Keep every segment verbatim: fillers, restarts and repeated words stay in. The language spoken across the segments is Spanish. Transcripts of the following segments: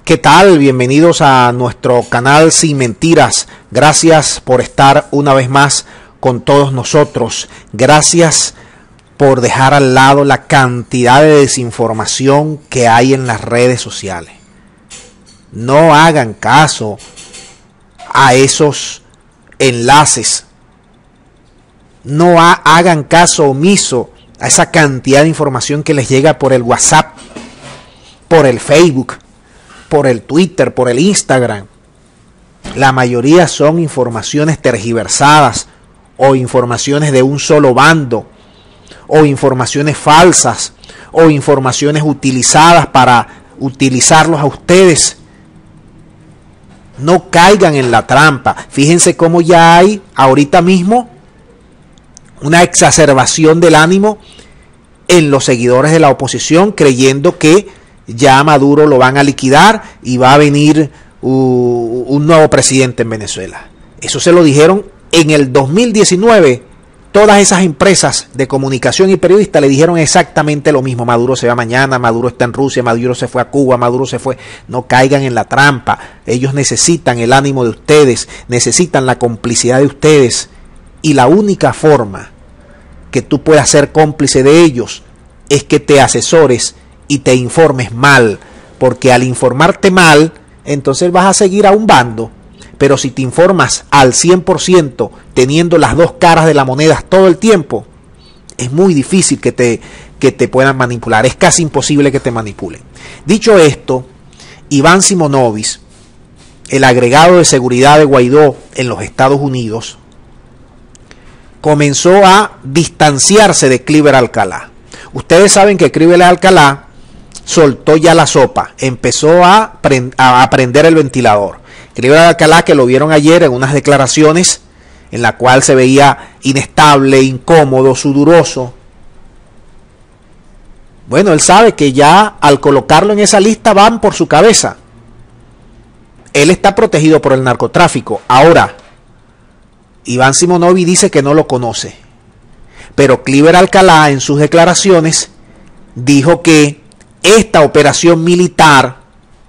¿Qué tal? Bienvenidos a nuestro canal Sin Mentiras. Gracias por estar una vez más con todos nosotros. Gracias por dejar al lado la cantidad de desinformación que hay en las redes sociales. No hagan caso a esos enlaces. No ha, hagan caso omiso a esa cantidad de información que les llega por el WhatsApp, por el Facebook, por el Twitter, por el Instagram. La mayoría son informaciones tergiversadas o informaciones de un solo bando o informaciones falsas o informaciones utilizadas para utilizarlos a ustedes. No caigan en la trampa. Fíjense cómo ya hay ahorita mismo una exacerbación del ánimo en los seguidores de la oposición, creyendo que ya a Maduro lo van a liquidar y va a venir uh, un nuevo presidente en Venezuela. Eso se lo dijeron en el dos mil diecinueve. Todas esas empresas de comunicación y periodistas le dijeron exactamente lo mismo. Maduro se va mañana, Maduro está en Rusia, Maduro se fue a Cuba, Maduro se fue. No caigan en la trampa. Ellos necesitan el ánimo de ustedes, necesitan la complicidad de ustedes. Y la única forma que tú puedas ser cómplice de ellos es que te asesores y te informes mal, porque al informarte mal, entonces vas a seguir a un bando. Pero si te informas al cien por ciento, teniendo las dos caras de la moneda todo el tiempo, es muy difícil que te, que te puedan manipular. Es casi imposible que te manipulen. Dicho esto, Iván Simonovic, el agregado de seguridad de Guaidó en los Estados Unidos, comenzó a distanciarse de Cliver Alcalá. Ustedes saben que Cliver Alcalá soltó ya la sopa, empezó a, a prender el ventilador. Cliver Alcalá, que lo vieron ayer en unas declaraciones en la cual se veía inestable, incómodo, sudoroso. Bueno, él sabe que ya al colocarlo en esa lista van por su cabeza. Él está protegido por el narcotráfico. Ahora, Iván Simonovic dice que no lo conoce. Pero Cliver Alcalá en sus declaraciones dijo que esta operación militar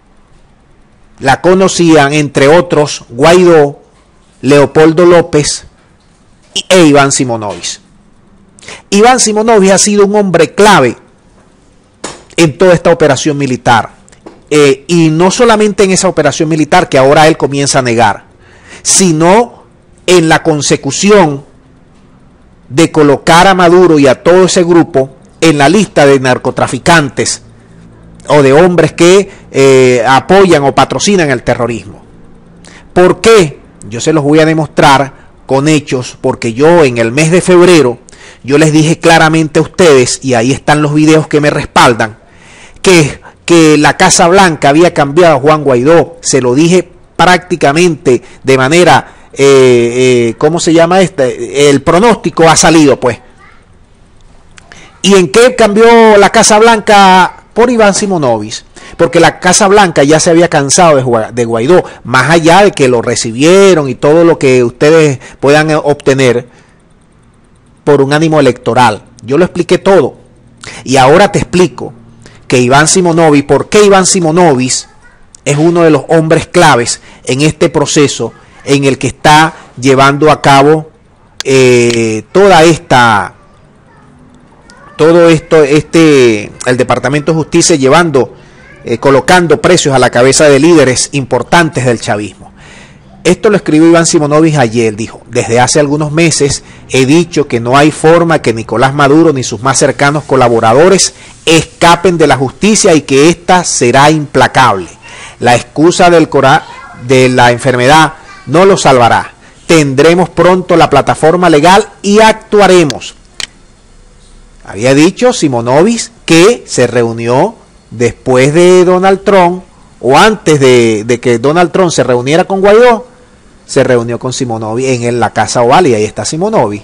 la conocían, entre otros, Guaidó, Leopoldo López e Iván Simonovic. Iván Simonovic ha sido un hombre clave en toda esta operación militar. Eh, y no solamente en esa operación militar que ahora él comienza a negar, sino en la consecución de colocar a Maduro y a todo ese grupo en la lista de narcotraficantes o de hombres que eh, apoyan o patrocinan el terrorismo. ¿Por qué? Yo se los voy a demostrar con hechos, porque yo en el mes de febrero, yo les dije claramente a ustedes, y ahí están los videos que me respaldan, que, que la Casa Blanca había cambiado a Juan Guaidó. Se lo dije prácticamente de manera, eh, eh, ¿cómo se llama este? El pronóstico ha salido, pues. ¿Y en qué cambió la Casa Blanca? Por Iván Simonovic, porque la Casa Blanca ya se había cansado de, de Guaidó, más allá de que lo recibieron y todo lo que ustedes puedan obtener por un ánimo electoral. Yo lo expliqué todo. Y ahora te explico que Iván Simonovic, ¿por qué Iván Simonovic es uno de los hombres claves en este proceso en el que está llevando a cabo eh, toda esta... Todo esto, este, el Departamento de Justicia llevando, eh, colocando precios a la cabeza de líderes importantes del chavismo? Esto lo escribió Iván Simonovic ayer. Dijo: desde hace algunos meses he dicho que no hay forma que Nicolás Maduro ni sus más cercanos colaboradores escapen de la justicia y que ésta será implacable. La excusa del cora de la enfermedad no lo salvará. Tendremos pronto la plataforma legal y actuaremos. Había dicho Simonovic que se reunió después de Donald Trump, o antes de, de que Donald Trump se reuniera con Guaidó, se reunió con Simonovic en, en la Casa Oval, y ahí está Simonovic.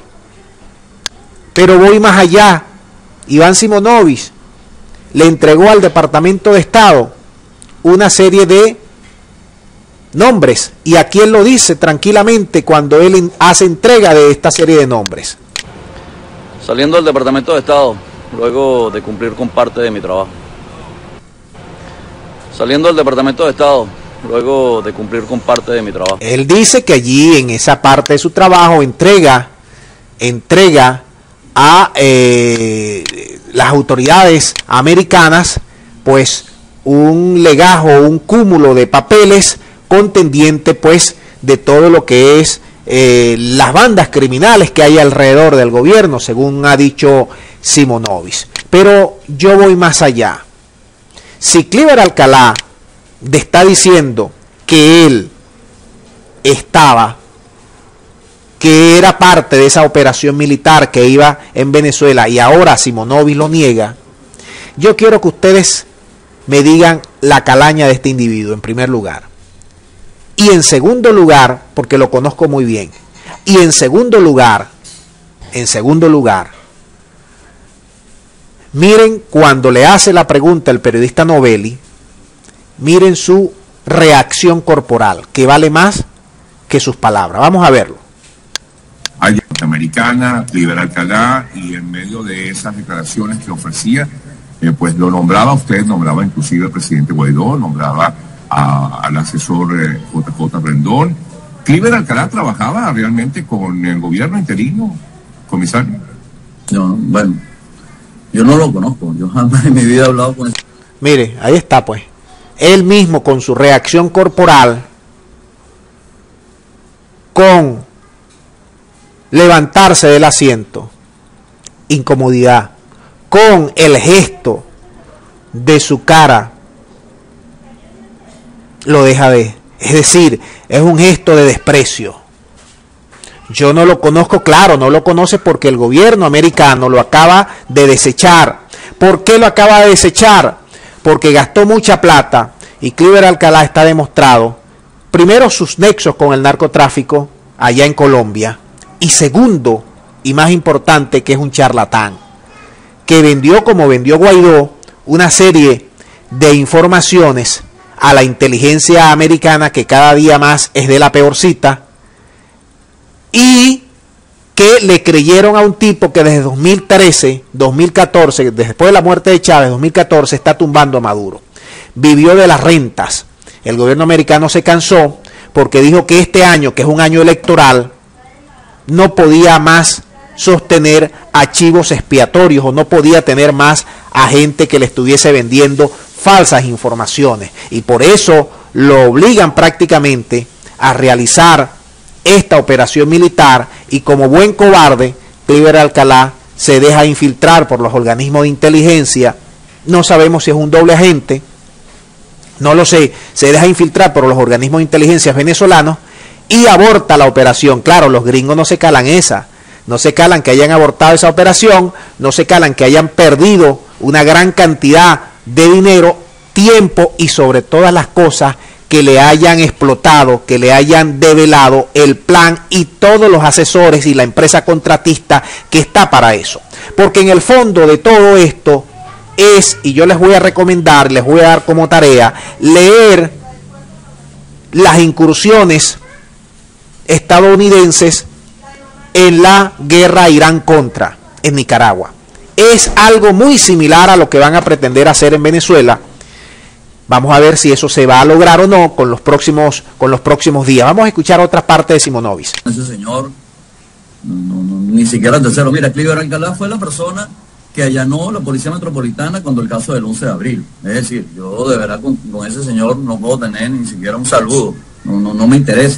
Pero voy más allá. Iván Simonovic le entregó al Departamento de Estado una serie de nombres, y aquí él lo dice tranquilamente cuando él hace entrega de esta serie de nombres. Saliendo del Departamento de Estado, luego de cumplir con parte de mi trabajo. Saliendo del Departamento de Estado, luego de cumplir con parte de mi trabajo. Él dice que allí, en esa parte de su trabajo, entrega, entrega a eh, las autoridades americanas, pues, un legajo, un cúmulo de papeles contendiente, pues, de todo lo que es eh, las bandas criminales que hay alrededor del gobierno, según ha dicho Simonovic. Pero yo voy más allá. Si Cliver Alcalá está diciendo que él estaba, que era parte de esa operación militar que iba en Venezuela, y ahora Simonovic lo niega, yo quiero que ustedes me digan la calaña de este individuo, en primer lugar. Y en segundo lugar, porque lo conozco muy bien, y en segundo lugar, en segundo lugar, miren cuando le hace la pregunta el periodista Novelli, miren su reacción corporal, que vale más que sus palabras. Vamos a verlo. Hay norteamericana, Cliver Alcalá, y en medio de esas declaraciones que ofrecía, eh, pues lo nombraba usted, nombraba inclusive al presidente Guaidó, nombraba a, al asesor eh, J J Rendón. ¿Cliver Alcalá trabajaba realmente con el gobierno interino, comisario? No, bueno, yo no lo conozco, yo jamás en mi vida he hablado con él. Mire, ahí está pues. Él mismo con su reacción corporal, con levantarse del asiento, incomodidad, con el gesto de su cara, lo deja ver. Es decir, es un gesto de desprecio. Yo no lo conozco, claro, no lo conoce porque el gobierno americano lo acaba de desechar. ¿Por qué lo acaba de desechar? Porque gastó mucha plata y Cliver Alcalá está demostrado, primero, sus nexos con el narcotráfico allá en Colombia, y segundo, y más importante, que es un charlatán, que vendió, como vendió Guaidó, una serie de informaciones a la inteligencia americana que cada día más es de la peorcita, y que le creyeron a un tipo que desde dos mil trece, dos mil catorce, después de la muerte de Chávez, dos mil catorce, está tumbando a Maduro. Vivió de las rentas. El gobierno americano se cansó porque dijo que este año, que es un año electoral, no podía más sostener archivos expiatorios o no podía tener más a gente que le estuviese vendiendo falsas informaciones. Y por eso lo obligan prácticamente a realizar esta operación militar, y como buen cobarde, Cliver Alcalá se deja infiltrar por los organismos de inteligencia. No sabemos si es un doble agente, no lo sé, se deja infiltrar por los organismos de inteligencia venezolanos y aborta la operación. Claro, los gringos no se calan esa, no se calan que hayan abortado esa operación, no se calan que hayan perdido una gran cantidad de dinero, tiempo y sobre todas las cosas que le hayan explotado, que le hayan develado el plan y todos los asesores y la empresa contratista que está para eso. Porque en el fondo de todo esto es, y yo les voy a recomendar, les voy a dar como tarea, leer las incursiones estadounidenses en la guerra Irán-Contra en Nicaragua. Es algo muy similar a lo que van a pretender hacer en Venezuela. Vamos a ver si eso se va a lograr o no con los próximos, con los próximos días. Vamos a escuchar otra parte de Simonovic. Ese señor, no, no, ni siquiera el tercero. Mira, Cliver Alcalá fue la persona que allanó la Policía Metropolitana cuando el caso del once de abril. Es decir, yo de verdad con, con ese señor no puedo tener ni siquiera un saludo. No, no, no me interesa.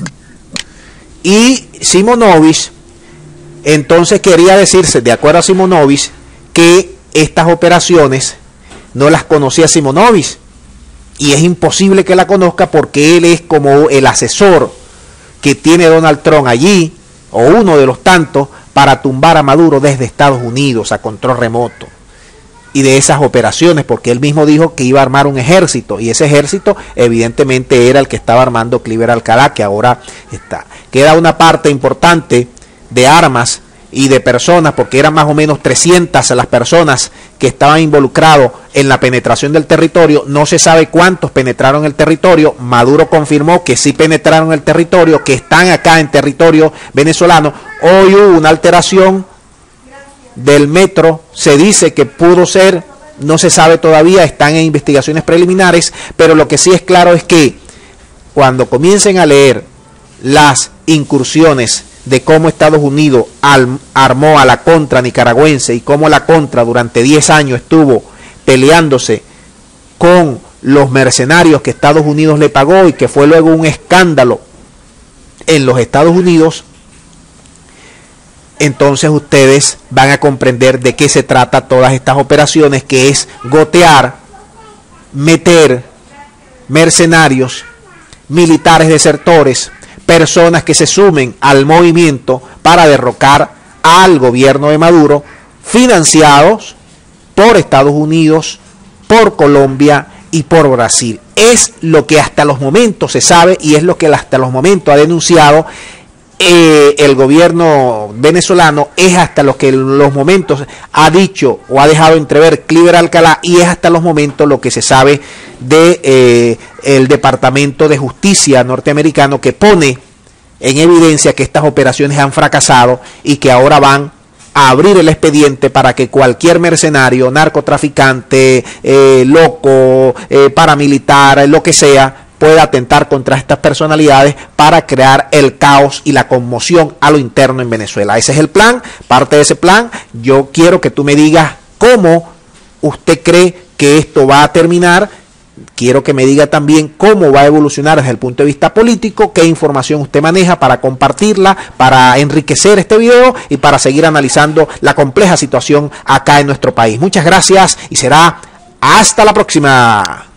Y Simonovic, entonces quería decirse, de acuerdo a Simonovic, que estas operaciones no las conocía Simonovic. Y es imposible que la conozca porque él es como el asesor que tiene Donald Trump allí, o uno de los tantos, para tumbar a Maduro desde Estados Unidos a control remoto. Y de esas operaciones, porque él mismo dijo que iba a armar un ejército, y ese ejército evidentemente era el que estaba armando Cliver Alcalá, que ahora está. Queda una parte importante de armas y de personas, porque eran más o menos trescientas las personas que estaban involucrados en la penetración del territorio. No se sabe cuántos penetraron el territorio. Maduro confirmó que sí penetraron el territorio, que están acá en territorio venezolano. Hoy hubo una alteración del metro, se dice que pudo ser no se sabe todavía, están en investigaciones preliminares, pero lo que sí es claro es que cuando comiencen a leer las incursiones de cómo Estados Unidos al, armó a la contra nicaragüense y cómo la contra durante diez años estuvo peleándose con los mercenarios que Estados Unidos le pagó y que fue luego un escándalo en los Estados Unidos, entonces ustedes van a comprender de qué se trata todas estas operaciones, que es gotear, meter mercenarios, militares desertores, personas que se sumen al movimiento para derrocar al gobierno de Maduro, financiados por Estados Unidos, por Colombia y por Brasil. Es lo que hasta los momentos se sabe y es lo que hasta los momentos ha denunciado eh, el gobierno venezolano, es hasta lo que los momentos ha dicho o ha dejado entrever Cliver Alcalá, y es hasta los momentos lo que se sabe de eh, el Departamento de Justicia norteamericano, que pone en evidencia que estas operaciones han fracasado y que ahora van a abrir el expediente para que cualquier mercenario, narcotraficante, eh, loco, eh, paramilitar, lo que sea, pueda atentar contra estas personalidades para crear el caos y la conmoción a lo interno en Venezuela. Ese es el plan, parte de ese plan. Yo quiero que tú me digas cómo usted cree que esto va a terminar. Quiero que me diga también cómo va a evolucionar desde el punto de vista político, qué información usted maneja para compartirla, para enriquecer este video y para seguir analizando la compleja situación acá en nuestro país. Muchas gracias y será hasta la próxima.